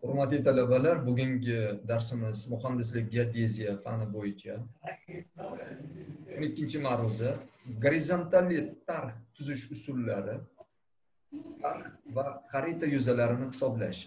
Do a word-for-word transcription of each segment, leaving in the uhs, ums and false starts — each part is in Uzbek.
Hurmatli talabalar, bugungi darsimiz muhandislik geodeziya fani bo'yicha. o'n ikkinchi ma'ruza gorizontalli tarh tuzish usullari, tarh va xarita yuzalarini hisoblash.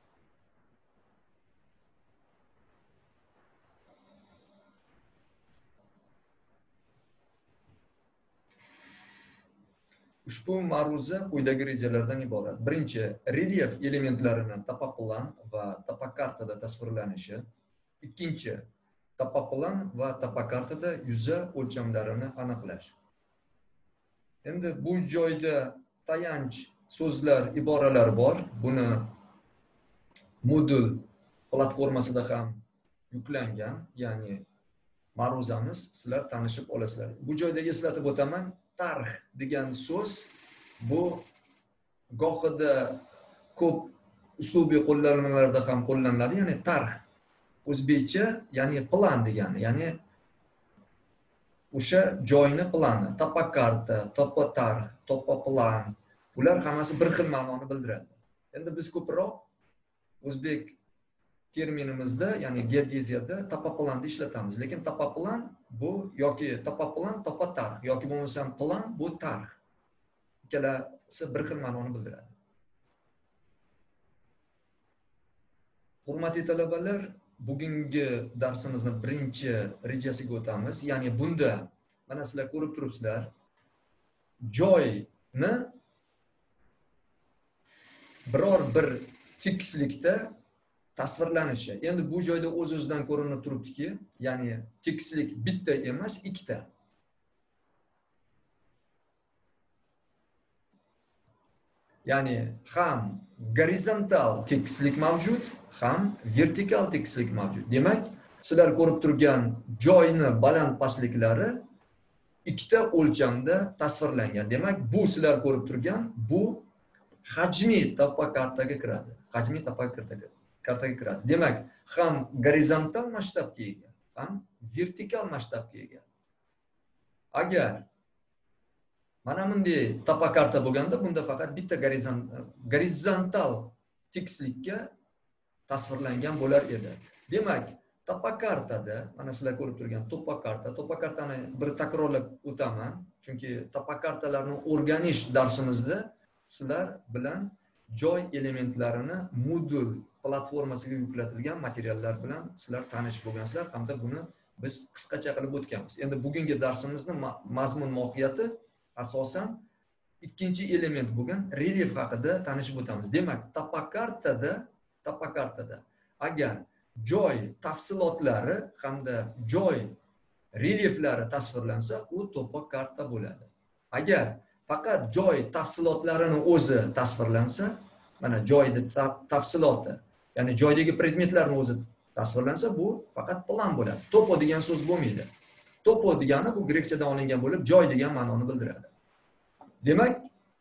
Ushbu ma'ruza quyidagi rejalardan iborat. Birinchi, relyef elementlarini topoplan va topokartada tasvirlanishi. Ikkinchi, topoplan va topokartada yuza o'lchamlarini aniqlash. Endi bu joyda tayanch so'zlar, iboralar bor. Buni Moodle platformasida ham yuklangan, ya'ni ma'ruzamiz, sizlar tanishib olasizlar. Bu joyda eslatib o'taman, tarh degan so'z bu gohida ko'p uslubiy qo'llanmalarda ham qo'llaniladi, ya'ni tarh o'zbekcha, ya'ni plan degani, ya'ni o'sha joyni plani, topokarta, topotarh, topoplan, bular hammasi bir xil ma'noni bildiradi. Endi biz ko'proq o'zbek terminimizda, ya'ni geodeziyada topoplanni ishlatamiz, lekin topoplan bu yoki topoplan, topotarh yoki bo'lmasam plan bu tarh. Ikkalasi bir xil ma'noni bildiradi. Hurmatli talabalar, bugungi darsimizni birinchi rejasiga o'tamiz. Ya'ni bunda mana sizlar ko'rib turibsizlar, joyni biror bir tekislikda tasvirlanishi. Endi bu joyda o'z-o'zidan ko'rinib turibdiki, ya'ni tekislik bitta emas, ikkita. Ya'ni ham gorizontal tekislik mavjud, ham vertikal tekislik mavjud. Demak, sizlar ko'rib turgan joyni baland pastliklari ikkita o'lchamda tasvirlangan. Demak, bu sizlar ko'rib turgan bu hajmiy topokartaga kiradi. Hajmiy topokartaga kartaga kiradi. Demak, ham gorizontal masshtabga ega, ham vertikal masshtabga ega. Agar mana bunday topokarta bo'lganda, bunda faqat bitta gorizontal tekislikka tasvirlangan bo'lar edi. Demak, topokartada, mana sizlar ko'rib turgan topokarta, topokartani bir takrorlab o'taman, chunki topokartalarni o'rganish darsimizda sizlar bilan joy elementlarini Moodle platformasiga yuklatilgan materiallar bilan sizlar tanish bo'lgansizlar, hamda buni biz qisqacha qilib o'tganmiz. Endi bugungi darsimizni mazmun mohiyati asosan ikkinchi element bo'lgan relyef haqida tanishib o'tamiz. Demak, topokartada, topokartada agar joy tafsilotlari hamda joy relyeflari tasvirlansa, u topokarta bo'ladi. Agar faqat joy tafsilotlarini o'zi tasvirlansa, mana joyda tafsiloti, ya'ni joydagi predmetlarni o'zi tasvirlansa, bu faqat plan bo'ladi. Topo degan so'z bo'lmaydi. Topo degani bu grekchadan olingan bo'lib, joy degan ma'noni bildiradi. Demak,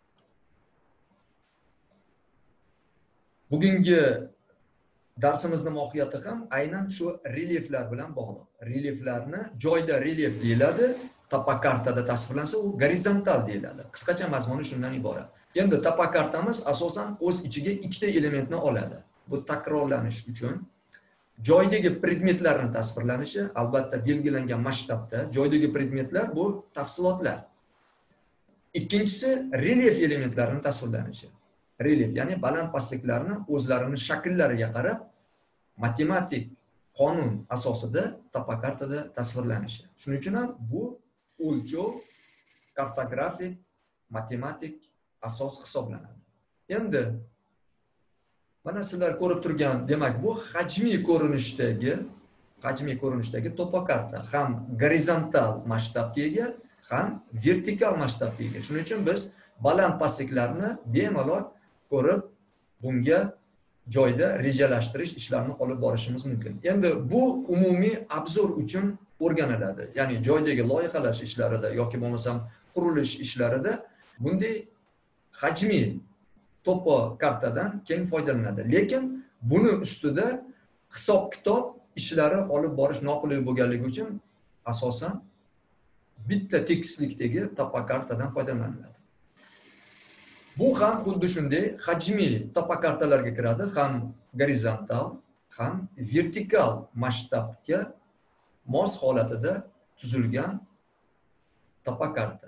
bugungi darsimizning mohiyati ham aynan shu relyeflar bilan bog'liq. Relyeflarni joyda relyef deyiladi, topokartada tasvirlansa, u gorizontal deyiladi. Qisqacha mazmuni shundan iborat. Endi topokartamiz asosan o'z ichiga ikkita elementni oladi. Bu takrorlanish uchun joydagi predmetlarning tasvirlanishi, albatta belgilangan masshtabda. Joydagi predmetlar bu tafsilotlar. Ikkinchisi relyef elementlarining tasvirlanishi. Relyef, ya'ni baland pastliklarni o'zlarini shakllariga qarab matematik qonun asosida topokartada tasvirlanishi. Shuning uchun ham bu o'lchov, kartografik, matematik asos hisoblanadi. Endi mana sizlar ko'rib turgan, demak, bu hajmiy ko'rinishdagi, hajmiy ko'rinishdagi topokarta, ham gorizontal masshtabga ega, ham vertikal masshtabga ega. Shuning uchun biz baland pastliklarni bemalol ko'rib, bunga joyda rejalashtirish ishlarini olib borishimiz mumkin. Endi bu umumiy obzor uchun o'rganiladi. Ya'ni joydagi loyihalash ishlarida yoki bo'lmasam qurilish ishlarida bunday hajmiy topokartadan keng foydalanadi. Lekin buni ustida hisob-kitob ishlari olib borish noqulay bo'lganligi uchun asosan bitta tekislikdagi topokartadan foydalaniladi. Bu ham xuddi shunday hajmiy topokartalarga kiradi, ham gorizontal, ham vertikal masshtabga mos holatida tuzilgan topokarta.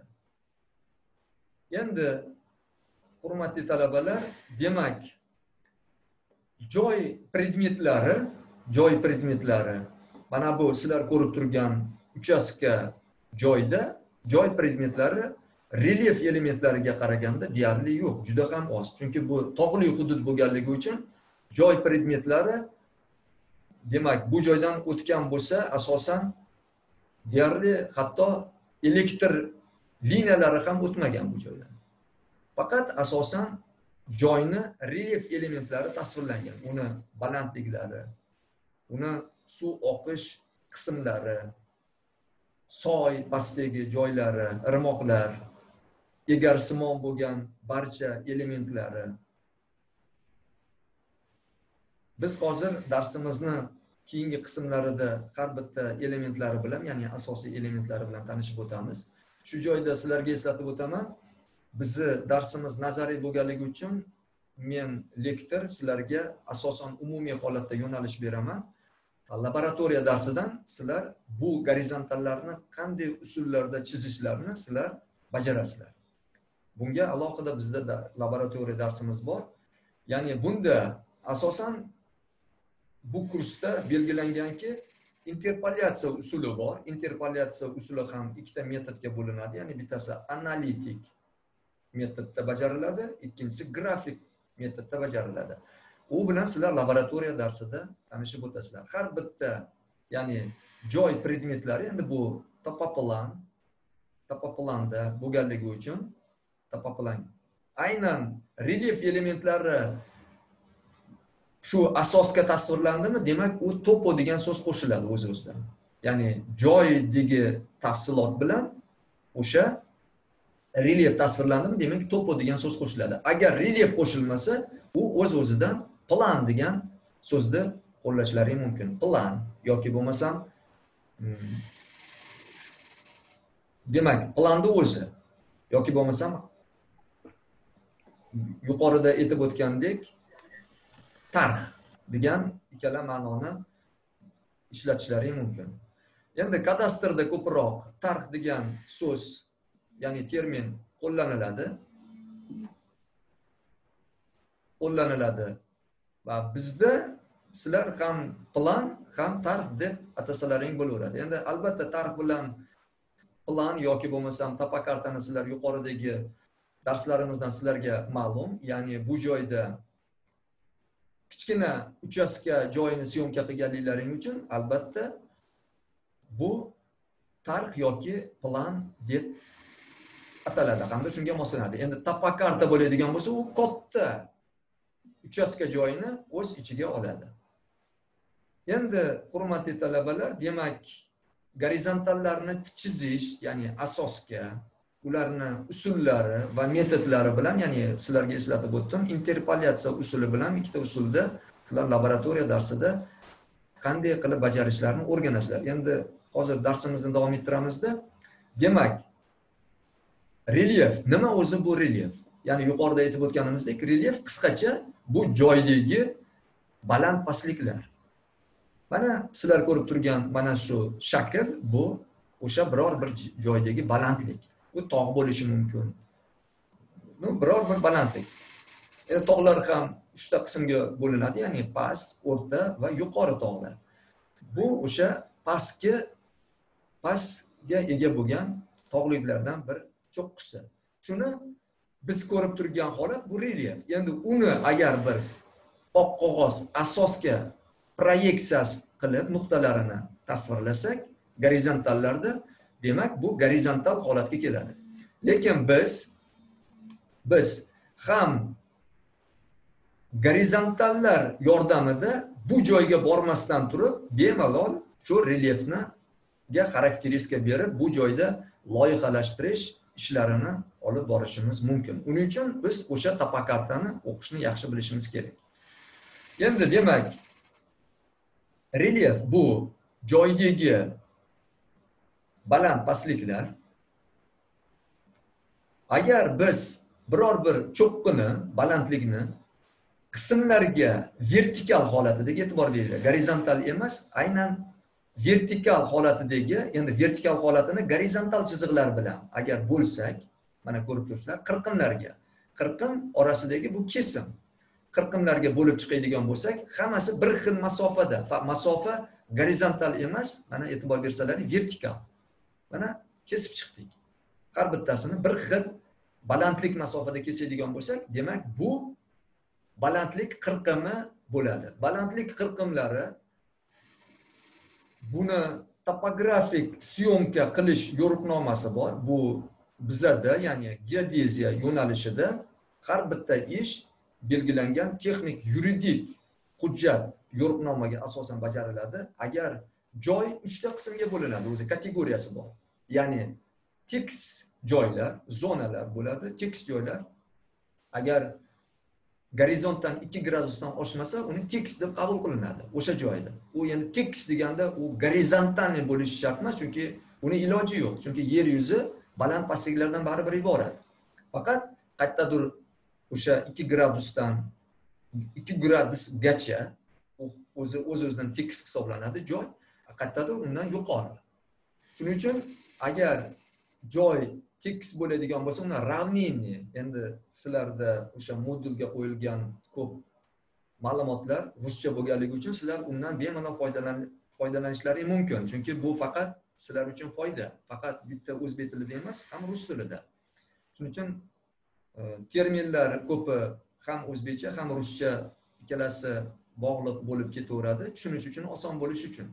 Endi hurmatli talabalar, demak, joy predmetlari, joy predmetlari, mana bu sizlar ko'rib turgan uchastka joyda joy predmetlari relyef elementlariga qaraganda deyarli yo'q, juda ham oz. Chunki bu tog'li hudud bo'lganligi uchun joy predmetlari, demak, bu joydan o'tgan bo'lsa, asosan deyarli hatto elektr liniyalari ham o'tmagan bu joydan. Faqat asosan joyni relyef elementlari tasvirlangan. Uni balandliklari, uni suv oqish qismlari, soy pastdagi joylari, irmoqlar, egarsimon bo'lgan barcha elementlari. Biz hozir darsimizni keyingi qismlarida har bitta elementlari bilan, ya'ni asosiy elementlari bilan tanishib o'tamiz. Shu joyda sizlarga eslatib o'taman, bizni darsimiz nazariy bo'lganligi uchun men lektor sizlarga asosan umumiy holatda yo'nalish beraman. Laboratoriya darsidan sizlar bu gorizontallarni qanday usullarda chizishlarni sizlar bajarasizlar. Bunga alohida bizda da laboratoriya darsimiz bor. Ya'ni bunda asosan bu kursda belgilanganki, interpolyatsiya usuli bor. Interpolyatsiya usuli ham ikkita metodga bo'linadi. Ya'ni bittasi analitik metodda bajariladi, ikkinchisi grafik metodda bajariladi. U bilan sizlar laboratoriya darsida tanishib o'tasizlar. Har bitta, ya'ni joy predmetlari, endi bu topoplan, topoplanda bo'lganligi uchun topoplan. Aynan relyef elementlari shu asosga tasvirlandimi, demak u topo degan so'z qo'shiladi o'z-o'zidan. Ya'ni joydagi tafsilot bilan o'sha relyef tasvirlandimi, demak topo degan so'z qo'shiladi. Agar relyef qo'shilmasa, u o'z-o'zidan plan degan so'zni qo'llashlari mumkin. Plan yoki bo'lmasam demak, planni o'zi yoki bo'lmasam yuqorida aytib o'tgandek tarix degan ikkala ma'noni ishlatishlari mumkin. Endi kadastrda ko'proq tarix degan so'z, ya'ni termin qo'llaniladi. Qo'llaniladi. Va bizda sizlar ham plan, ham tarix deb atasalaring bo'laveradi. Endi albatta tarix bilan plan yoki bo'lmasam topokartani sizlar yuqoridagi darslarimizdan sizlarga ma'lum. Ya'ni bu joyda kichkina uchastka joyini syomka qilganliklaring uchun albatta bu tarix yoki plan deb ataladi hamda shunga moslanadi. Endi topokarta bo'ladigan bo'lsa, u katta uchastka joyini o'z ichiga oladi. Endi hurmatli talabalar, demak, gorizontallarni chizish, ya'ni asosga, ularni usullari va metodlari bilan, ya'ni sizlarga eslatib o'tdim, interpolyatsiya usuli bilan ikkita usulda sizlar laboratoriya darsida qanday qilib bajarishlarini o'rganasizlar. Endi hozir darsimizni davom ettiramizda. Demak, relyef nima o'zi bu relyef? Ya'ni yuqorida aytib o'tganimizdek, relyef qisqacha bu joydagi baland pastliklar. Mana sizlar ko'rib turgan mana shu shakl bu o'sha biror bir joydagi balandlik. Bu tog' bo'lishi mumkin. Bu biror bir balandlik. Endi tog'lar ham uchta qismga bo'linadi, ya'ni past, o'rta va yuqori tog'lar. Bu o'sha pastga pastga ega bo'lgan tog'liklardan bir cho'qqisi. Shuni biz ko'rib turgan holat bu relyef. Endi uni agar biz oq qog'oz asosga proyeksiyasi qilib nuqtalarini tasvirlasak, gorizontallarda, demak bu gorizontal holatga keladi. Lekin biz biz ham gorizontallar yordamida bu joyga bormasdan turib, bemalol shu relyefni ga xarakteristika berib, bu joyda loyihalashtirish ishlarini olib borishimiz mumkin. Uning uchun biz o'sha topokartani o'qishni yaxshi bilishimiz kerak. Endi demak, relyef bu joydagi baland pastliklar. Agar biz biror bir cho'qqini, balandlikni qismlarga vertikal holatidagi e'tibor beringlar. Gorizontal emas, aynan vertikal holatidagi, endi vertikal holatini gorizontal chiziqlar bilan agar bo'lsak, mana ko'rib turibsizlar, qirqimlarga. Qirqim orasidagi bu kesim. Qirqimlarga bo'lib chiqadigan bo'lsak, hammasi bir xil masofada. Masofa gorizontal emas, mana e'tibor bersalaring vertikal. Mana kesib chiqdik. Har bittasini bir xil balandlik masofada kesadigan bo'lsak, demak bu balandlik qirqimi bo'ladi. Balandlik qirqimlari buni topografik syomka qilish yo'riqnomasi bor. Bu bizada, ya'ni geodeziya yo'nalishida har bitta ish belgilangan texnik yuridik hujjat yo'riqnomaga asosan bajariladi. Agar joy uchta qismga bo'linadi, o'zi kategoriyasi bor. Ya'ni tekis joylar, zonalar bo'ladi. Tekis joylar agar gorizontdan ikki gradusdan oshmasa, uni tekis deb qabul qilinadi o'sha joyda. U endi tekis deganda u gorizontalni bo'lishi shart emas, chunki uni iloji yo'q. Chunki yer yuzi baland pastliklardan baribir iborat. Faqat qayerdadir o'sha ikki gradusdan ikki gradusgacha o'zi o'z-o'zidan tekis hisoblanadi joy, qayerdadir undan yuqori. Shuning uchun agar joy tekis bo'ladigan bo'lsa, uni ravnini, endi sizlarda o'sha modulga qo'yilgan ko'p ma'lumotlar ruscha bo'lganligi uchun sizlar undan bemalol foydalanishlari mumkin. Chunki bu faqat sizlar uchun foyda. Faqat bitta o'zbek tilida emas, ham rus tilida. Shuning uchun terminlar ko'pi ham o'zbekcha, ham ruscha ikkalasi bog'liq bo'lib ketaveradi. Tushunish uchun, oson bo'lish uchun.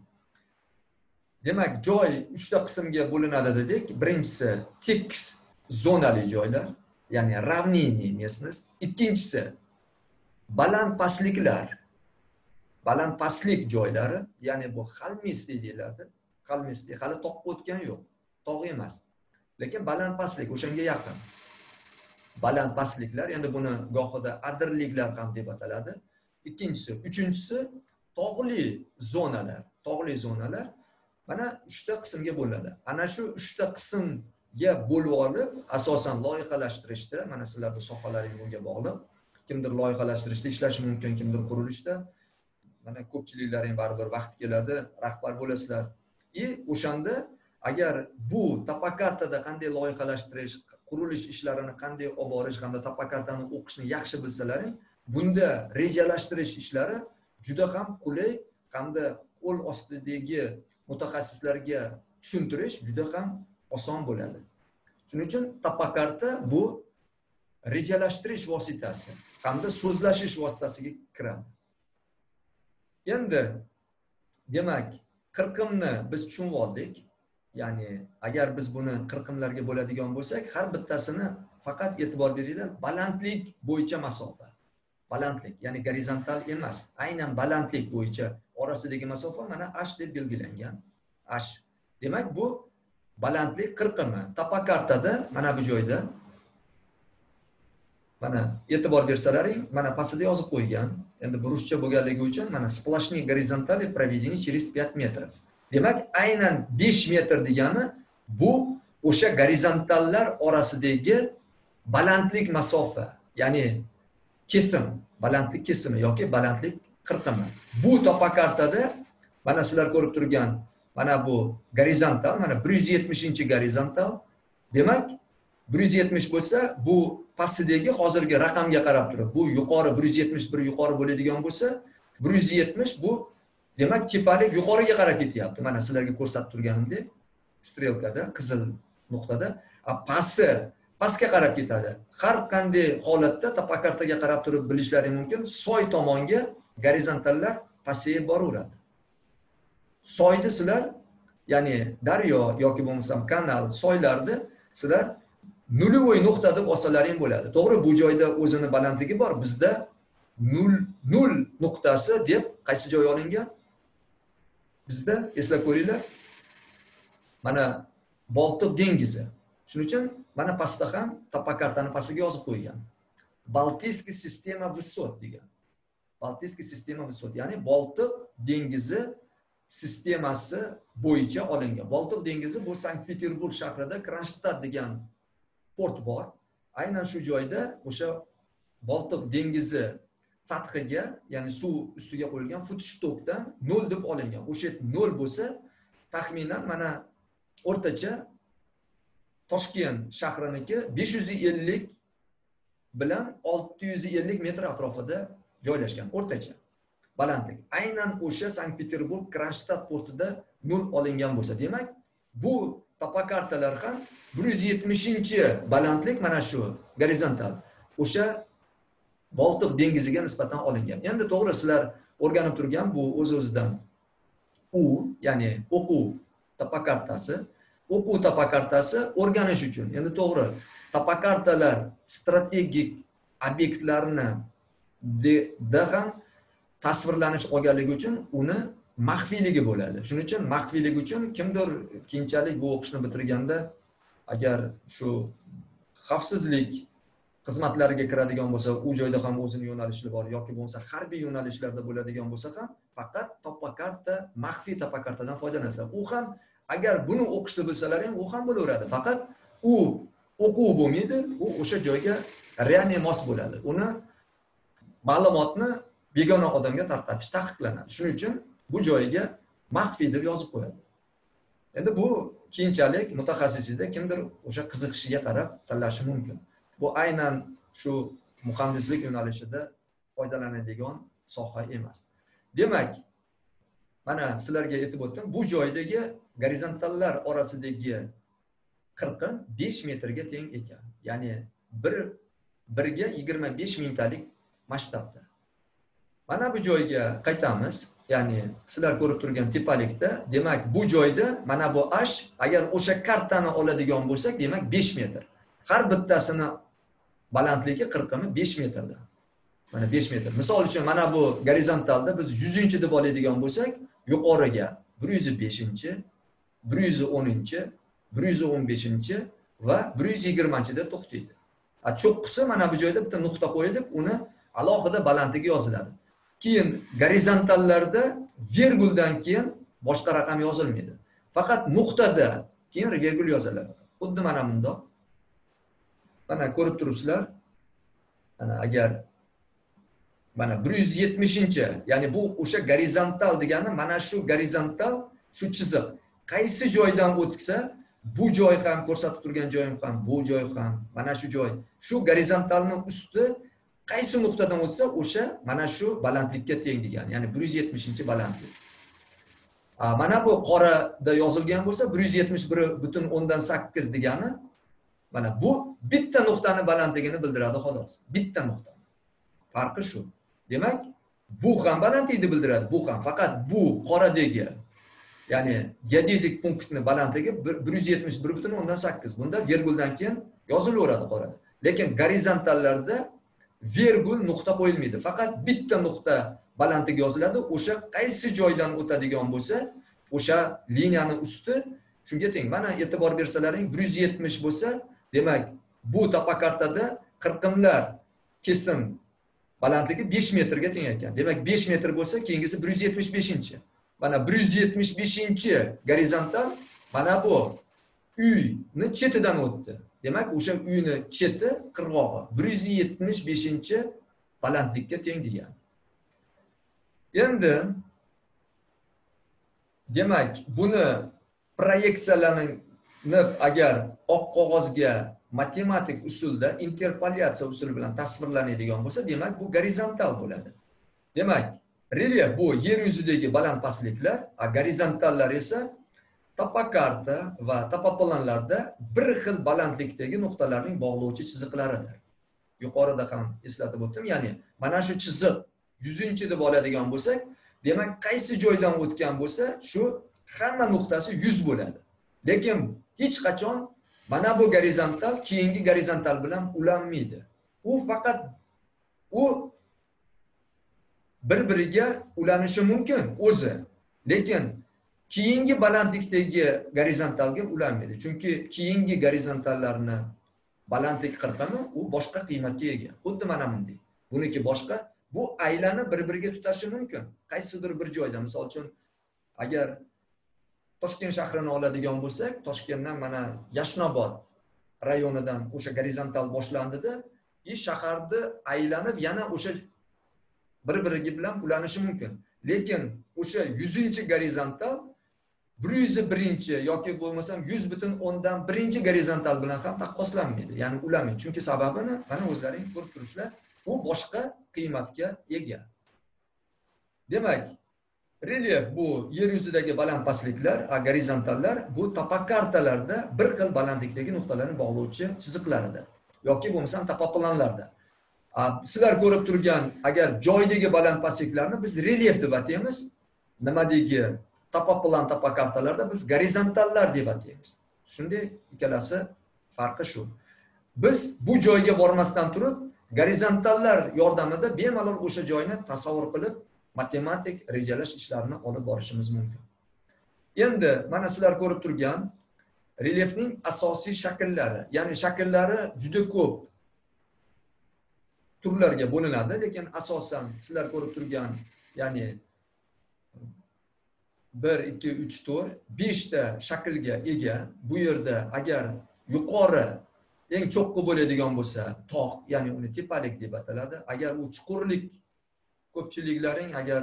Demak, joy uchta qismga bo'linadi dedik. Birinchisi tekis zonali joylar, ya'ni ravnini местность. Ikkinchisi baland pastliklar. Baland pastlik joylari, ya'ni bu xalmist deyiladi. Xalmist hali toqqa o'tgan yo'q. Tog' emas. Lekin baland pastlik o'shanga yaqin. Baland pastliklar, endi buni gohida adirliklar ham deb ataladi. Ikkinchisi, uchinchisi tog'li zonalar. Tog'li zonalar mana uchta qismga bo'linadi. Ana shu uchta qismga bo'lib olib, asosan loyihalashtirishda, mana sizlarning sohalaringiz bunga bog'liq. Kimdir loyihalashtirishda ishlashi mumkin, kimdir qurilishda. Mana ko'pchiliklaring baribir vaqt keladi, rahbar bo'lasizlar. И o'shanda agar bu topokartada qanday loyihalashtirish, qurilish ishlarini qanday olib borish hamda topokartani o'qishni yaxshi bilsalaring, bunda rejalashtirish ishlari juda ham qulay hamda qo'l ostidagi mutaxassislarga tushuntirish juda ham oson bo'ladi. Shuning uchun topokarta bu rejalashtirish vositasi hamda so'zlashish vositasiga kiradi. Endi demak, qirqimni biz tushunib oldik. Ya'ni agar biz buni qirqimlarga bo'ladigan bo'lsak, har bittasini faqat e'tibor beringlar, balandlik bo'yicha masofa. Balandlik, ya'ni gorizontal emas, aynan balandlik bo'yicha orasidagi masofa mana h deb belgilangan. H. Demak, bu balandlik qirqimi. Topokartada mana bu joyda mana e'tibor bersalaring, mana pastida yozib qo'ygan. Endi bu ruscha bo'lganligi uchun mana splashniy gorizontal проведение через пять metrов. Demak, aynan besh metr degani bu o'sha gorizontallar orasidagi balandlik masofa, ya'ni kesim, balandlik kesimi yoki balandlik qirqimi. Bu topokartada mana sizlar ko'rib turgan mana bu gorizontal, mana bir yuz yetmishinchi gorizontal. Demak, bir yuz yetmish bo'lsa, bu pastidagi hozirgi raqamga qarab turib, bu yuqori bir yuz yetmish bir yuqori bo'ladigan bo'lsa, bir yuz yetmish bu demak tepalik yuqoriga qarab ketyapti. Mana sizlarga ko'rsatib turganimdek, strelkada, qizil nuqtada, pasti pastga qarab ketadi. Har qanday holatda topokartaga qarab turib bilishlaring mumkin, soy tomonga gorizontallar pastga boraveradi. Soyni sizlar, ya'ni daryo yoki bo'lmasam kanal, soylarni sizlar nulvoy nuqta deb olsalaring bo'ladi. To'g'ri, bu joyda o'zini balandligi bor. Bizda nol nol nuqtasi deb qaysi joy olingan? Bizda eslab ko'ringlar. Mana Boltiq dengizi. Shuning uchun mana pastda ham topokartani pastiga yozib qo'ygan. Baltiyskiy sistema vысот degan. Baltiyskiy sistema vысот, ya'ni Boltiq dengizi sistemasi bo'yicha olingan. Boltiq dengizi bu Sankt-Peterburg shahrida Kronstadt degan port bor. aynan shu joyda o'sha Boltiq dengizi sathiga, ya'ni suv ustiga qo'yilgan futstokdan nol deb olingan. O'sha nol bo'lsa, taxminan mana o'rtacha Toshkent shahriniki besh yuz ellik bilan olti yuz ellik metr atrofida joylashgan o'rtacha balandlik. Aynan o'sha Sankt-Peterburg Kronstadt portida nol olingan bo'lsa, demak, bu topo kartalar ham bir yuz yetmishinchi balandlik mana shu gorizontal o'sha Boltiq dengiziga nisbatan olingan. Endi to'g'ri sizlar o'rganib turgan bu o'z-o'zidan u, ya'ni o'quv topo kartasi, o'quv topo kartasi o'rganish uchun. Endi to'g'ri, topo kartalar strategik obyektlarni da ham tasvirlanish olganligi uchun uni maxfiyligi bo'ladi. Shuning uchun maxfiylik uchun kimdir keyinchalik bu o'qishni bitirganda agar shu xavfsizlik xizmatlariga kiradigan bo'lsa, u joyda ham o'zining yo'nalishi bor yoki bo'lmasa harbiy yo'nalishlarda bo'ladigan bo'lsa ham faqat topo karta, maxfiy topo kartadan foydalansa, u ham agar buni o'qishni bilsalaring, u ham bo'laveradi. Faqat u o'quv bo'lmaydi, u o'sha joyga real mos bo'ladi. Uni ma'lumotni begona odamga tarqatish taqiqlanadi. Shuning uchun bu joyiga maxfiy deb yozib qo'yadi. Endi bu keyinchalik mutaxassisida kimdir o'sha qiziqishiga qarab tanlashi mumkin. Bu aynan shu muhandislik yo'nalishida foydalanadigan soha emas. Demak, mana sizlarga aytib o'tdim, bu joydagi gorizontallar orasidagi qirqim besh metrga teng ekan. Ya'ni bir birga yigirma besh mingtalik masshtabda. Mana bu joyga qaytamiz. Ya'ni sizlar ko'rib turgan tepalikda, demak, bu joyda mana bu H agar o'sha kartani oladigan bo'lsak, demak besh metr. Har bittasini balandligi qirqimi besh metrda. Mana besh metr. Misol uchun mana bu gorizontalda biz yuzinchi deb oladigan bo'lsak, yuqoriga bir yuz beshinchi, bir yuz o'ninchi, bir yuz o'n beshinchi va bir yuz yigirmanchi deb to'xtaydi. A cho'qqisi mana bu joyda bitta nuqta qo'yilib, uni alohida balandligi yoziladi. Keyin gorizontallarda virguldan keyin boshqa raqam yozilmaydi. Faqat nuqtada keyin virgul yoziladi. Xuddi mana bundoq. Mana ko'rib turibsizlar. Mana agar mana bir yuz yetmishinchi, ya'ni bu o'sha gorizontal degani mana shu gorizontal, shu chiziq qaysi joydan o'tsa, bu joy ham ko'rsatib turgan joyim ham, bu joy ham, mana shu joy, shu gorizontalning usti qaysi nuqtadan o'tsa, o'sha mana shu balandlikka teng degan, ya'ni bir yuz yetmishinchi balandlik. Mana bu qorada yozilgan bo'lsa, bir yuz yetmish bir butun o'ndan sakkiz degani, mana bu bitta nuqtani balandligini bildiradi xolos. Bitta nuqta. Farqi shu. Demak, bu ham balandlikni bildiradi, bu ham. Faqat bu qoradagi, ya'ni geodezik punktning balandligi bir yuz yetmish bir butun o'ndan sakkiz. Bunda virguldan keyin yozilaveradi qorada. Lekin gorizontallarda virgul nuqta qo'yilmaydi. Faqat bitta nuqta balandlik yoziladi. O'sha qaysi joydan o'tadigan bo'lsa, o'sha liniyani usti shunga teng. Mana e'tibor bersalaring, bir yuz yetmish bo'lsa, demak, bu topo kartada qirqimlar kesim balandligi besh metrga teng ekan. Demak, besh metr bo'lsa, keyingisi bir yuz yetmish beshinchi. Mana bir yuz yetmish beshinchi gorizontal mana bu uyni chetidan o'tdi. Demak, o'sha uyni cheti qirg'og'i bir yuz yetmish beshinchi balandlikka teng degan. Endi demak, buni proyeksiyalanib agar oq qog'ozga matematik usulda interpolyatsiya usuli bilan tasvirlanadigan bo'lsa, demak, bu gorizontal bo'ladi. Demak, relyef bu yer yuzidagi baland pastliklar, a gorizontallar esa topo karta va topo planlarda bir xil balandlikdagi nuqtalarning bog'lovchi chiziqlaridir. Yuqorida ham eslatib o'tdim, ya'ni mana shu chiziq yuzinchi deb oladigan bo'lsak, demak, qaysi joydan o'tgan bo'lsa, shu hamma nuqtasi yuz bo'ladi. Lekin hech qachon mana bu gorizontal keyingi gorizontal bilan ulanmaydi. U faqat u bir-biriga ulanishi mumkin o'zi. Lekin keyingi balandlikdagi gorizontalga ulanmaydi. Chunki keyingi gorizontallarni balandlik qirqimi u boshqa qiymatga ega. Xuddi mana bunday. Buniki boshqa, bu aylanib bir-biriga tutashi mumkin. Qaysidir bir joyda, misol uchun, agar Toshkent shahrini oladigan bo'lsak, Toshkentdan mana Yashnobod rayonidan o'sha gorizontal boshlandida, и shaharni aylanib yana o'sha bir-biriga bilan ulanishi mumkin. Lekin o'sha yuzinchi gorizontal bir yuz birinchi yoki bo'lmasam yuz butun o'ndan birinchi gorizontal bilan ham taqqoslanmaydi. Ya'ni ulamaydi. Chunki sababini mana o'zlaring ko'rib turibsizlar, u boshqa qiymatga ega. Demak, relyef bu yer yuzidagi baland pastliklar, gorizontallar bu topak kartalarda bir xil balandlikdagi nuqtalarni bog'lovchi chiziqlaridir. Yoki bo'lmasam topoplanlarda. Sizlar ko'rib turgan agar joydagi baland pastliklarni biz relyef deb ataymiz. Nimadagi topoplan topak kartalarda biz gorizontallar deb ataymiz. Shunday ikkalasi farqi shu. Biz bu joyga bormasdan turib gorizontallar yordamida bemalol o'sha joyni tasavvur qilib matematik rejalash ishlarini olib borishimiz mumkin. Endi mana sizlar ko'rib turgan relyefning asosiy shakllari, ya'ni shakllari juda ko'p turlarga bo'linadi, lekin asosan sizlar ko'rib turgan, ya'ni bir, ikki, uch, to'rt, besh ta shaklga ega. Bu yerda agar yuqori eng cho'qqi bo'ladigan bo'lsa, tog', ya'ni uni tepalik deb ataladi. Agar u chuqurlik, ko'pchiliklaring agar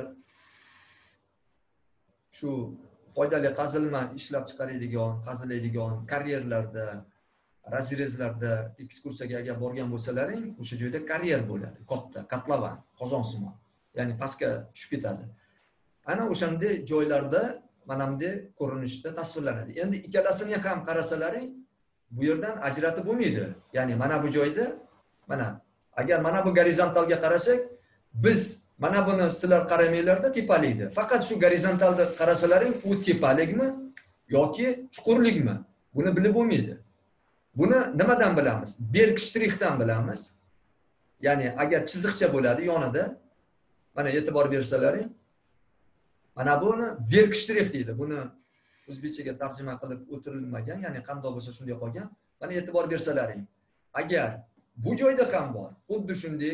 shu foydali qazilma ishlab chiqaradigan, qazilaydigan karyerlarda, razrezlarda ekskursiyaga agar borgan bo'lsalaring, o'sha joyda karyer bo'ladi, katta, qatlavan, qozonsimon. Ya'ni pastga tushib ketadi. Ana o'shanday joylarda mana bunday ko'rinishda tasvirlanadi. Endi ikkalasini ham qarasalaring, bu yerdan ajratib bo'lmaydi. Ya'ni mana bu joyda, mana agar mana bu gorizontalga qarasak, biz mana buni sizlar qaramanglarda tepalikdi. Faqat shu gorizontalda qarasalaring, u tepalikmi yoki chuqurlikmi? Buni bilib bo'lmaydi. Buni nimadan bilamiz? Berg shtrixdan bilamiz. Ya'ni agar chiziqcha bo'ladi yonida, mana e'tibor bersalaring, mana buni berg shtrix deydi. Buni o'zbekchaga tarjima qilib o'tirilmagan, ya'ni qanday bo'lsa shunday qolgan. Mana e'tibor bersalaring. Agar bu joyda ham bor, xuddi shunday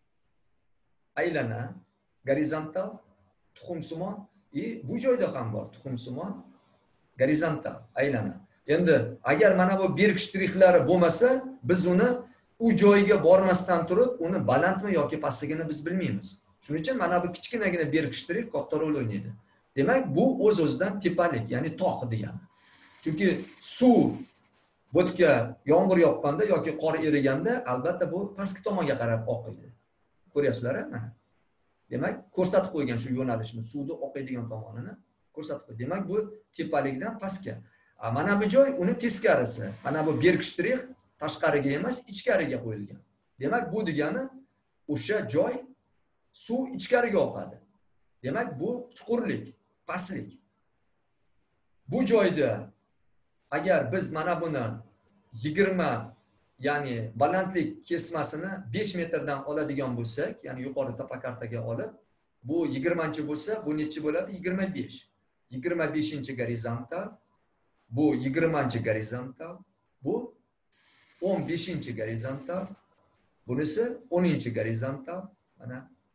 aylana, gorizontal, tuxumsimon, и bu joyda ham bor, tuxumsimon, gorizontal, aylana. Endi agar mana bu berg shtrixlari bo'lmasa, biz uni u joyga bormasdan turib, uni balandmi yoki pastligini biz bilmaymiz. Shuning uchun mana bu kichkinagina berg shtrix katta rol o'ynaydi. Demak, bu o'z-o'zidan tepalik, ya'ni tog' degani. Chunki suv bo'tga yomg'ir yoqqanda yoki qor eriganda, albatta bu pastki tomonga qarab oqiydi. Ko'ryapsizlar-a? Mana. Demak, ko'rsatib qo'ygan shu yo'nalishni, suvni oqiydigan tomonini ko'rsatib qo'ydi. Demak, bu tepalikdan pastga. Mana bu joy uni teskarisi. Mana bu berg shtrix tashqariga emas, ichkariga qo'yilgan. Demak, bu degani o'sha joy suv ichkariga oqadi. Demak, bu chuqurlik, pastlik. Bu joyda agar biz mana buni yigirma, ya'ni balandlik kesmasini besh metrdan oladigan bo'lsak, ya'ni yuqori topokartaga olib, bu yigirmanchi bo'lsa, bu nechi bo'ladi? yigirma besh. yigirma beshinchi gorizontal, bu yigirmanchi gorizontal, bu o'n beshinchi gorizontal, bunisi o'ninchi gorizontal, mana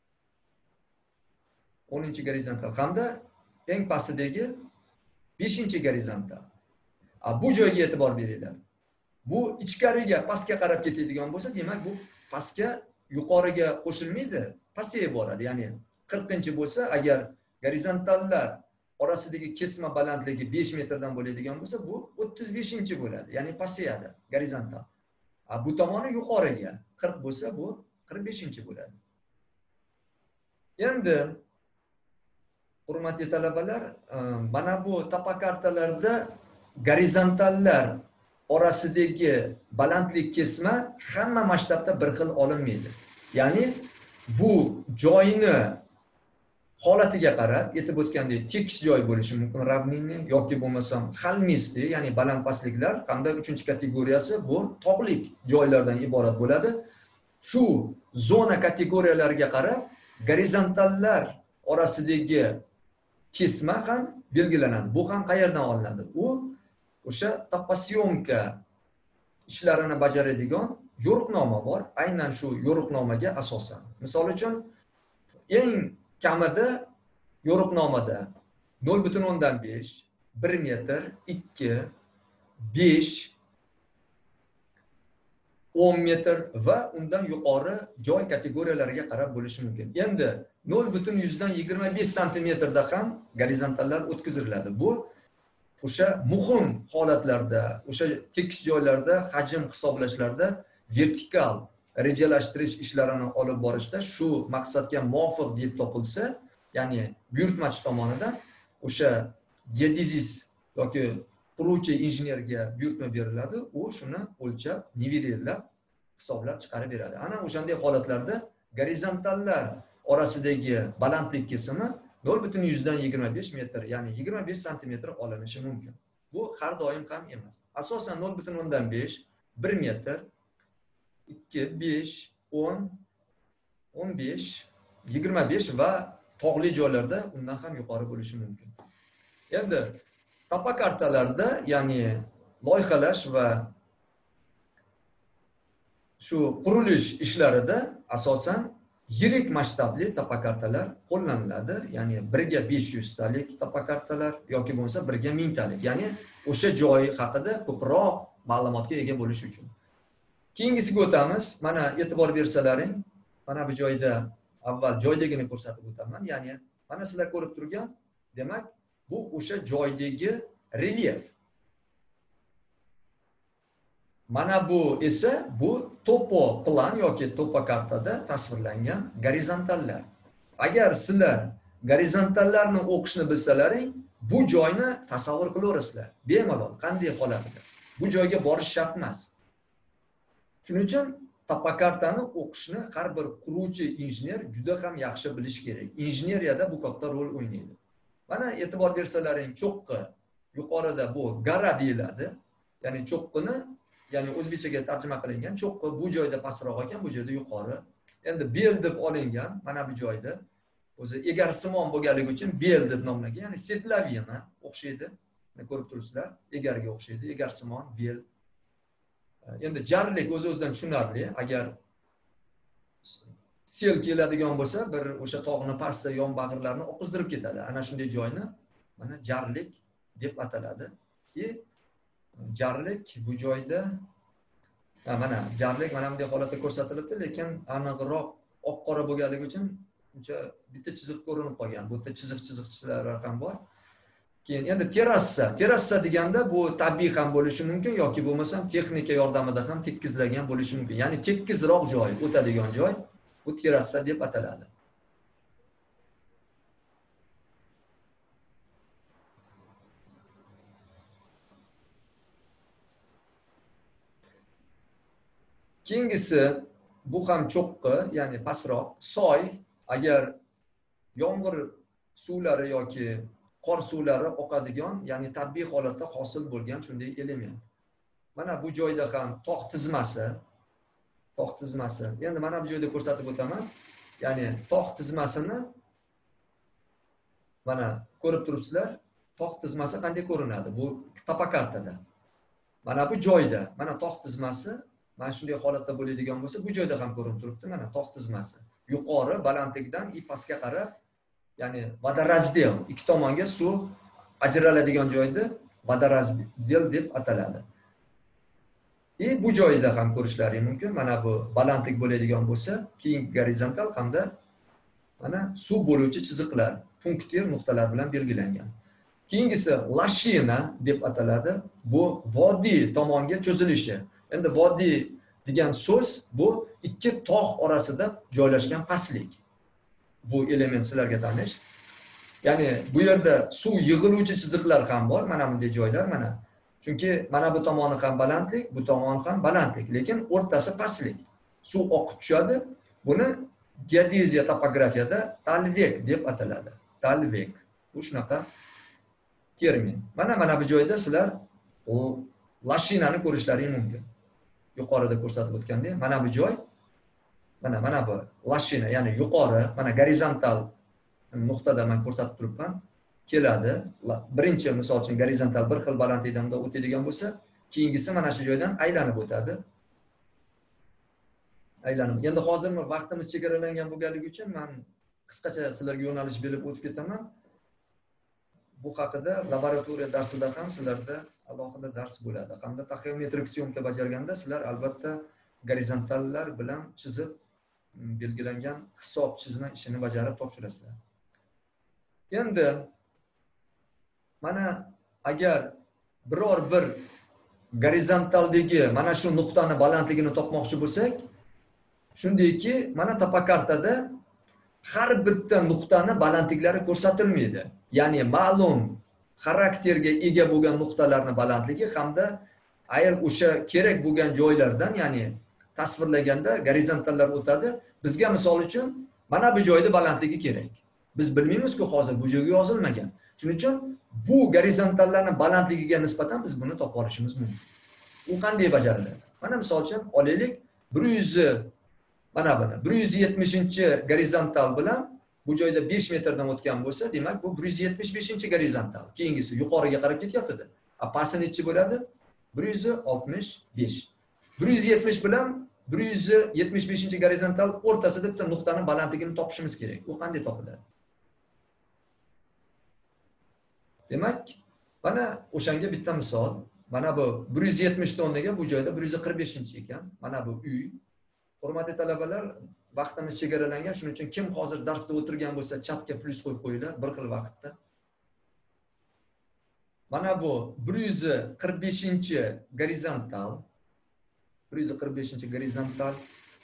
o'ninchi gorizontal hamda eng pastidagi beshinchi gorizontal. Bu joyga e'tibor beringlar. Bu ichkariga, pastga qarab ketadigan bo'lsa, demak bu pastga, yuqoriga qo'shilmaydi, pastga boradi. Ya'ni qirqinchi bo'lsa, agar gorizontallar orasidagi kesma balandligi besh metrdan bo'ladigan bo'lsa, bu o'ttiz beshinchi bo'ladi. Ya'ni pastga, gorizontal. Bu tomoni yuqoriga, qirq bo'lsa, bu qirq beshinchi bo'ladi. Endi hurmatli talabalar, mana bu topokartalarda gorizontallar orasidagi balandlik kesma hamma masshtabda bir xil olinmaydi. Ya'ni bu joyni holatiga qarab, aytib o'tgandek, tekis joy bo'lishi mumkin, ravninni yoki bo'lmasam xalmisli, ya'ni baland pastliklar hamda uchinchi kategoriyasi bu tog'lik joylardan iborat bo'ladi. Shu zona kategoriyalariga qarab gorizontallar orasidagi kesma ham belgilanadi. Bu ham qayerdan olinadi? U o'sha toposyomka ishlarini bajaradigan yo'riqnoma bor. Aynan shu yo'riqnomaga asosan. Misol uchun, eng kamida yo'riqnomada nol butun o'ndan besh, bir metr, ikki, besh, o'n metr va undan yuqori joy kategoriyalariga qarab bo'lishi mumkin. Endi nol butun yuzdan yigirma besh santimetrda ham gorizontallar o'tkaziladi. Bu o'sha muhim holatlarda, o'sha tekis joylarda hajm hisoblashlarda vertikal rejalashtirish ishlarini olib borishda shu maqsadga muvofiq deb topilsa, ya'ni buyurtmachi tomonidan o'sha geodezist yoki quruvchi injenerga buyurtma beriladi, u shuni o'lchab, nivellab, hisoblab chiqarib beradi. Ana o'shanday holatlarda gorizontallar orasidagi balandlik kesimi nol butun yuzdan yigirma besh metr, ya'ni yigirma besh santimetr olinishi mumkin. Bu har doim ham emas. Asosan nol butun o'ndan besh, bir metr, ikki, besh, o'n, o'n besh, yigirma besh va tog'li joylarda undan ham yuqori bo'lishi mumkin. Endi tapa kartalarda, ya'ni loyihalash va shu qurilish ishlarida asosan yirik masshtabli tapa kartalar qo'llaniladi. Ya'ni birga besh yuz talik tapa kartalar yoki bo'lmasa birga ming talik. Ya'ni o'sha joy haqida ko'proq ma'lumotga ega bo'lish uchun. Keyingisiga o'tamiz. Mana e'tibor bersalaring, mana bu joyda avval joydagini ko'rsatib o'taman. Ya'ni mana sizlar ko'rib turgan, demak, bu o'sha joydagi relyef. Mana bu esa bu topo plan yoki topo kartada tasvirlangan gorizontallar. Agar sizlar gorizontallarni o'qishni bilsalaring, bu joyni tasavvur qilaverasizlar. Bemalol qanday holatida. Bu joyga borish shart emas. Shuning uchun topo kartani o'qishni har bir quruvchi injener juda ham yaxshi bilish kerak. Injeneriyada bu katta rol o'ynaydi. Mana e'tibor bersalaring, cho'qqi yuqorida bu gara deyiladi. Ya'ni cho'qqini, ya'ni o'zbekchaga tarjima qilingan cho'qqi bu joyda pastroq ekan, bu joyda yuqori. Endi bel deb olingan, mana bu joyda o'zi egarsimon bo'lganligi uchun bel deb nomlangan. Ya'ni setlaviyani o'xshaydi. Mana ko'rib turibsizlar, egarga o'xshaydi, egarsimon, bel. Endi jarlik o'z-o'zidan tushunarli. Agar sel keladigan bo'lsa, bir o'sha tog'ni pastda yonbag'irlarni oqizdirib ketadi. Ana shunday joyni mana jarlik deb ataladi. E jarlik bu joyda mana jarlik mana bunday holatda ko'rsatilibdi, lekin aniqroq oq-qora bo'lganligi uchun uncha bitta chiziq ko'rinib qolgan. Bu yerda chiziq-chiziqchilar ham bor. Keyin endi terrasa. Terrasa deganda bu tabiiy ham bo'lishi mumkin yoki bo'lmasa texnika yordamida ham tekizlangan bo'lishi mumkin. Ya'ni tekizroq joy, o'tadigan joy bu terrasa deb ataladi. Keyingisi bu ham cho'qqi, ya'ni pastroq, soy. Agar yomg'ir suvlari yoki qor suvlari oqadigan, ya'ni tabiiy holatda hosil bo'lgan shunday element. Mana bu joyda ham tog' tizmasi, tog' tizmasi. Endi mana bu joyda ko'rsatib o'taman. Ya'ni tog' tizmasini mana ko'rib turibsizlar. Tog' tizmasi qanday ko'rinadi? Bu topo kartada. Mana bu joyda, mana tog' tizmasi, mana shunday holatda bo'ladigan bo'lsa, bu joyda ham ko'rinib turibdi. Mana tog' tizmasi. Yuqori balandlikdan pastga qarab, ya'ni vodораздел, ikki tomonga suv ajraladigan joyda vodораздел deb ataladi. E bu joyda ham ko'rishlaring mumkin. Mana bu balandlik bo'ladigan bo'lsa, keyin gorizontal hamda mana suv bo'luvchi chiziqlar, punktir nuqtalar bilan belgilangan. Keyingisi lashina deb ataladi. Bu vodiy tomonga cho'zilishi. Endi vodiy degan so'z bu ikki tog' orasida joylashgan pastlik. Bu element sizlarga tanish. Ya'ni bu yerda suv yig'iluvchi chiziqlar ham bor, mana bunday joylar mana. Chunki mana bu tomoni ham balandlik, bu tomoni ham balandlik, lekin o'rtasi pastlik. Suv oqib tushadi. Buni geodeziya topografiyada talvek deb ataladi. Talvek. Bu shunaqa termin. Mana mana bu joyda sizlar lashinani ko'rishlaring mumkin. Yuqorida ko'rsatib o'tgandek, mana bu joy, mana mana bu lashina, ya'ni yuqori, mana gorizontal nuqtada men ko'rsatib turibman, keladi. Birinchi misol uchun gorizontal bir xil balandlikdan o'tadigan bo'lsa, keyingisi mana shu joydan aylanib o'tadi. Aylanib. Endi hozir vaqtimiz chegaralangan bo'lganligi uchun men qisqacha sizlarga yo'nalish berib o'tib ketaman. Bu haqida laboratoriya darsida ham sizlarda alohida dars bo'ladi. Hamda taxiometrik syomka bajarganda sizlar albatta gorizontallar bilan chizib belgilangan hisob chizma ishini bajarib topshirasizlar. Endi mana agar biror bir gorizontaldagi mana shu nuqtani balandligini topmoqchi bo'lsak, shundayki, mana topa kartada har bitta nuqtani balandliklari ko'rsatilmaydi. Ya'ni ma'lum xarakterga ega bo'lgan nuqtalarni balandligi hamda ayr o'sha kerak bo'lgan joylardan, ya'ni tasvirlaganda gorizontallar o'tadi. Bizga misol uchun mana bu joyda balandligi kerak. Biz bilmaymiz-ku, hozir bu joyga yozilmagan. Shuning uchun bu gorizontallarning balandligiga nisbatan biz buni topib olishimiz mumkin. U qanday bajariladi? Mana misol uchun olaylik, bir yuz mana buni bir yuz yetmishinchi gorizontal bilan bu joyda besh metrdan o'tgan bo'lsa, demak bu bir yuz yetmish beshinchi gorizontal. Keyingisi yuqoriga qarab ketyapti-da. A pasi nechi bo'ladi? bir yuz oltmish besh. bir yuz yetmish bilan bir yuz yetmish beshinchi gorizontal o'rtasida bitta nuqtaning balandligini topishimiz kerak. U qanday topiladi? Demak, mana o'shanga bitta misol. Mana bu bir yuz yetmish o'rniga bu joyda bir yuz qirq beshinchi ekan. Mana bu uy. Hurmatli talabalar, vaqtimiz chegaralangan, shuning uchun kim hozir darsda o'tirgan bo'lsa, chatga plus qo'yib qo'yinglar bir xil vaqtda. Mana bu bir yuz qirq beshinchi gorizontal. bir yuz qirq beshinchi gorizontal.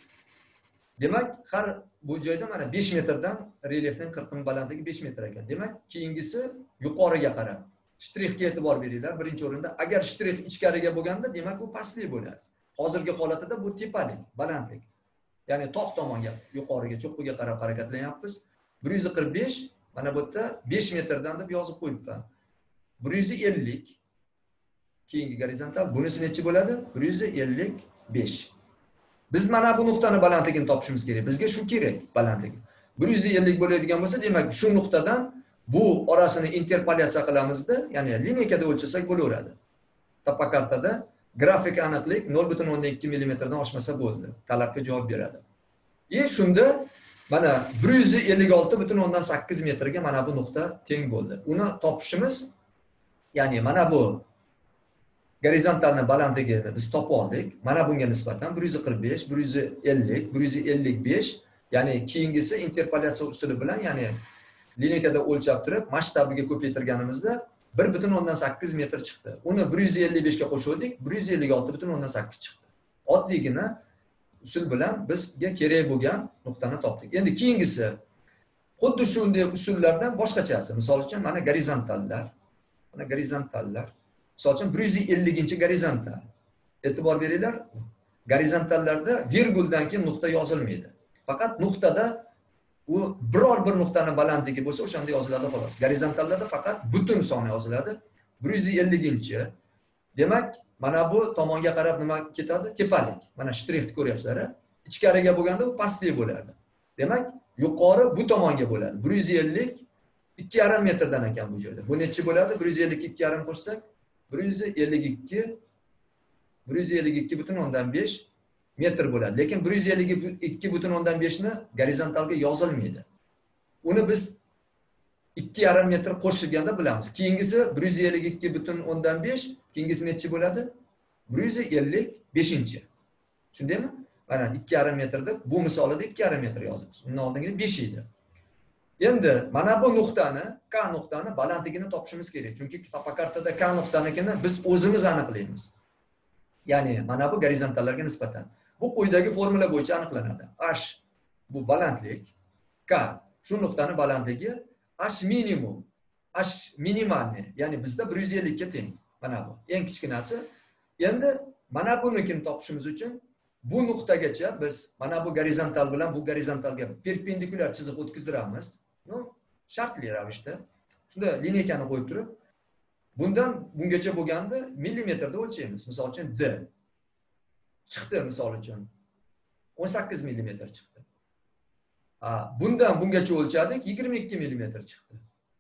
Demak, har bu joyda mana besh metrdan relyefning qirqim balandligi besh metr ekan. Demak, keyingisi yuqoriga qarab. Shtrixga e'tibor beringlar. Birinchi o'rinda, agar shtrix ichkariga bo'lganda, demak bu pastlik bo'ladi. Hozirgi holatida bu tepalik, balandlik. Ya'ni tog' tomonga, yuqoriga, cho'qqiga qarab harakatlanyapmiz. bir yuz qirq besh, mana bu yerda besh metrdan deb yozib qo'yibman. bir yuz ellik. Keyingi gorizontal bunisi necha bo'ladi? bir yuz ellik besh. Biz mana bu nuqtani balandligini topishimiz kerak. Bizga shu kerak, balandligi. bir yuz ellik bo'ladigan bo'lsa, demak shu nuqtadan bu orasini interpolyatsiya qilamizda, ya'ni lineykada o'lchasak bo'laveradi. Topa kartada grafik aniqlik nol butun o'ndan ikki millimetrdan oshmasa bo'ldi. Talabga javob beradi. E shunda mana bir yuz ellik olti butun o'ndan sakkiz metrga mana bu nuqta teng bo'ldi. Uni topishimiz, ya'ni mana bu gorizontalning balandligini biz topib oldik. Mana bunga nisbatan bir yuz qirq besh, bir yuz ellik, bir yuz ellik besh, ya'ni keyingisi interpolyatsiya usuli bilan, ya'ni lineykada o'lchab turib, masshtabiga ko'paytirganimizda bir butun o'ndan sakkiz metr chiqdi. Uni bir yuz ellik besh ga qo'shdik, bir yuz ellik olti butun o'ndan sakkiz chiqdi. Oddiygina usul bilan bizga kerak bo'lgan nuqtani topdik. Endi keyingisi xuddi shunday usullardan boshqachasi. Misol uchun mana gorizontallar. Mana gorizontallar. Misol uchun bir yuz ellinchi gorizontal. E'tibor beringlar, gorizontallarda virguldan keyin nuqta yozilmaydi. Faqat nuqtada u biror bir nuqtaning balandligi bo'lsa, o'shanda yoziladi xolos. Gorizontallarda faqat butun soni yoziladi. bir yuz ellinchi. Demak, mana bu tomonga qarab nima ketadi? Tepalik. Mana shtrixni ko'ryapsizlar. Ichkariga bo'lganda u pastlik bo'ladi. Demak, yuqori bu tomonga bo'ladi. bir yuz ellik ikki yarim metrdan ekan bu joyda. Bu necha bo'ladi? bir yuz ellik ikki yarim qo'shsak, bir yuz ellik ikki bir yuz ellik ikki butun o'ndan besh metr bo'ladi. Lekin bir yuz ellik ikki butun o'ndan besh ni gorizontalga yozilmaydi. Uni biz ikki yarim metr qo'shilganda bilamiz. Keyingisi bir yuz ellik ikki butun o'ndan besh, keyingisi necha bo'ladi? bir yuz ellik beshinchi. Shundaymi? Mana ikki yarim metrda bu misolida ikki yarim metr yozamiz. Undan oldingi besh edi. Endi mana bu nuqtani, K nuqtani balandligini topishimiz kerak. Chunki topa kartada K nuqtanikini biz o'zimiz aniqlaymiz. Ya'ni mana bu gorizontallarga nisbatan. Bu quyidagi formula bo'yicha aniqlanadi. H bu balandlik, K shu nuqtaning balandligi, H minimum, H minimalni, ya'ni bizda bir yuz ellik ga teng. Mana bu eng kichkinasi. Endi mana bunikini topishimiz uchun bu nuqtagacha biz mana bu gorizontal bilan bu gorizontalga perpendikulyar chiziq o'tkazdiramiz. No, shartli ravishda. Shunda lineykani qo'yib turib, bundan bungacha bo'lganda millimetrda o'lchaymiz. Misol uchun D chiqdi, misol uchun o'n sakkiz millimetr chiqdi. Ha, bundan bungacha o'lchadik, yigirma ikki millimetr chiqdi.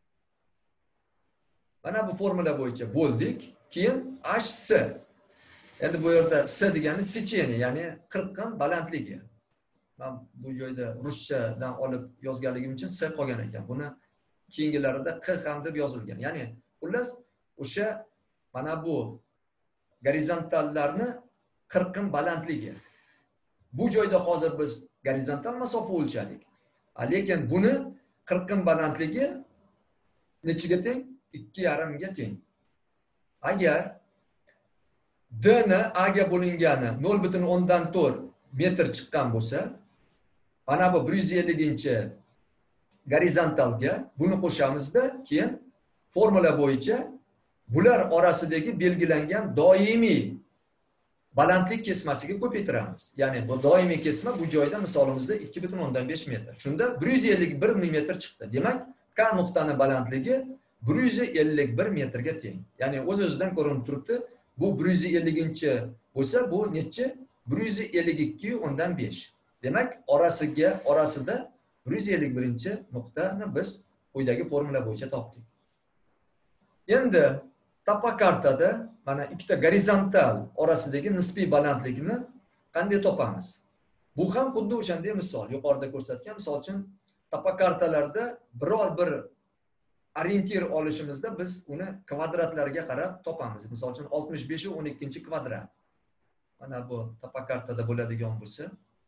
Mana bu formula bo'yicha bo'ldik. Keyin H S. Endi bu yerda S degani secheni, ya'ni qirqim balandligi. Men bu joyda ruschadan olib yozganligim uchun S qolgan ekan. Buni keyingilarida Q ham deb yozilgan. Ya'ni xullas o'sha mana bu gorizontallarni qirqim balandligi. Bu joyda hozir biz gorizontal masofa o'lchadik. Lekin buni qirqim balandligi nechiga teng? ikki yarim ga teng. Agar D ni A ga bo'lingani nol butun o'ndan to'rt metr chiqqan bo'lsa, mana bu bir yuz ellinchi gorizontalga buni qo'shamizda, keyin formula bo'yicha bular orasidagi belgilangan doimiy balandlik kesmasiga ko'paytiramiz. Ya'ni bu doimiy kesma bu joyda misolimizda ikki butun o'ndan besh metr. Shunda bir yuz ellik bir metr chiqdi. Demak, K nuqtani balandligi bir yuz ellik bir metrga teng. Ya'ni o'z-o'zidan ko'rinib turibdi. Bu bir yuz ellinchi bo'lsa, bu nechi? bir yuz ellik ikki o'ndan besh. Demak, orasiga orasida bir yuz ellik birinchi nuqtani biz quyidagi formula bo'yicha topdik. Endi topokartada mana ikkita gorizontal orasidagi nisbiy balandlikni qanday topamiz? Bu ham xuddi o'shanday misol, yuqorida ko'rsatgan misol uchun topokartalarda biror bir orientir olishimizda biz uni kvadratlarga qarab topamiz. Misol uchun oltmish besh o'n ikkinchi kvadrat. Mana bu topokartada bo'ladigan bo'lsa,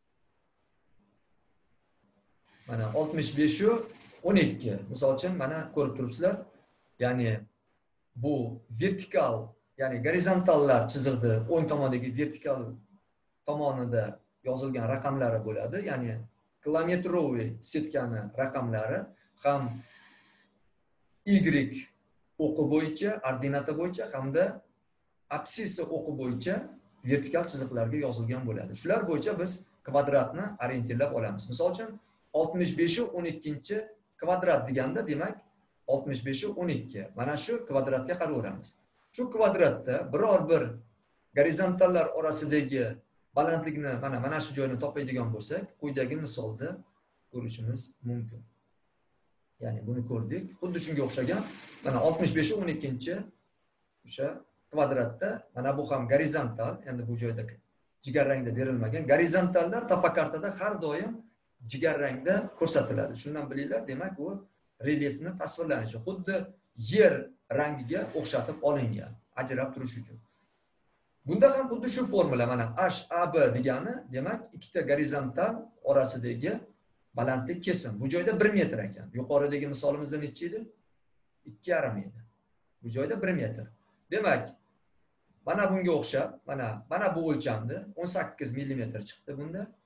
mana oltmish besh o'n ikki. Misol uchun mana ko'rib turibsizlar. Ya'ni bu vertikal, ya'ni gorizontallar chiziqda o'ng tomondagi vertikal tomonida yozilgan raqamlari bo'ladi. Ya'ni kilometroviy setkani raqamlari ham Y o'qi bo'yicha, ordinata bo'yicha hamda absissa o'qi bo'yicha vertikal chiziqlarga yozilgan bo'ladi. Shular bo'yicha biz kvadratni orientirlab olamiz. Misol uchun oltmish besh o'n ikkinchi kvadrat deganda, demak oltmish besh o'n ikki. Mana shu kvadratga qaraveramiz. Shu kvadratda biror bir gorizontallar orasidagi balandlikni mana mana shu joyni topadigan bo'lsak, quyidagi misolda ko'rishimiz mumkin. Ya'ni buni ko'rdik. Xuddi shunga o'xshagan mana oltmish besh o'n ikkinchi o'sha kvadratda mana bu ham gorizontal, endi bu joyda jigarrangda berilmagan. Gorizontallar topokartada har doim jigarrangda ko'rsatiladi. Shundan bilinglar, demak u relyefni tasvirlanishi xuddi yer rangiga o'xshatib olingan, ajrab turish uchun. Bunda ham xuddi shu formula, mana H A B degani, demak ikkita gorizontal orasidagi balandlik kesim. Bu joyda bir metr ekan. Yuqoridagi misolimizda necha edi? ikki yarim edi. Bu joyda bir metr. Demak, mana bunga o'xshab, mana mana bu o'lchamda o'n sakkiz millimetr chiqdi bunda.